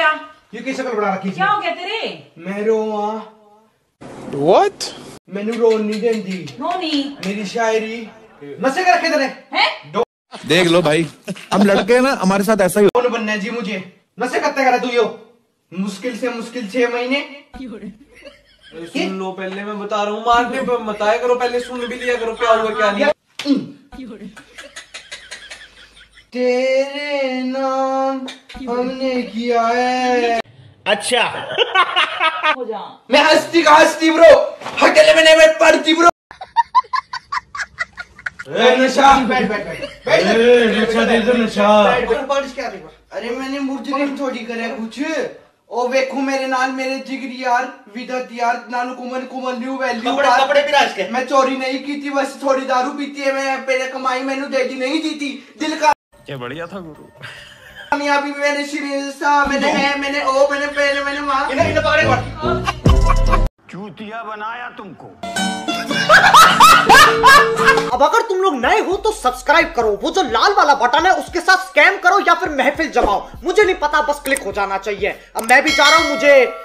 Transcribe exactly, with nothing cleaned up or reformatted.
गया? ये की शक्ल बना रखी? क्या हो गया तेरे? मैं रोवा। What? मैंने रोन नहीं देंदी। रोनी? मेरी शायरी नशे कर रखे तेरे हैं? देख लो भाई, हम लड़के हैं ना, हमारे साथ ऐसा ही कौन बनना है जी मुझे? नशे करते करा तू यो मुश्किल से मुश्किल छह महीने। सुन लो पहले, मैं बता रहा हूँ, मारने पर बताया करो, पहले सुन भी लिया करो क्या हुआ क्या नहीं। तेरे नाम हमने किया है। अच्छा हो जा। मैं हस्ती का हस्ती ब्रो, अकेले में नहीं बैठ पाती ब्रो। नशा बैठ बैठ बैठ बैठ नशा दे दो नशा। बारिश क्या देखो? अरे मैंने मुर्जरी थोड़ी करे कुछ। ओ देखो मेरे नाल मेरे जिगरी यार विदत यार नानू कुमन कुमन न्यू वैल्यू कपड़े कपड़े भी राज के। मैं चोरी नहीं की थी, बस थोड़ी दारू पीती है। मैं पहले कमाई मैंने दे दी नहीं दी थी दिल का। क्या बढ़िया था गुरु। कामयाबी मैंने सा मैंने है मैंने ओ मैंने पहले मैंने वहां इन्हें इन्हें पकड़े पड़। चूतिया बनाया तुमको। अब अगर तुम लोग नए हो तो सब्सक्राइब करो, वो जो लाल वाला बटन है उसके साथ स्कैम करो या फिर महफिल जमाओ, मुझे नहीं पता, बस क्लिक हो जाना चाहिए। अब मैं भी जा रहा हूँ, मुझे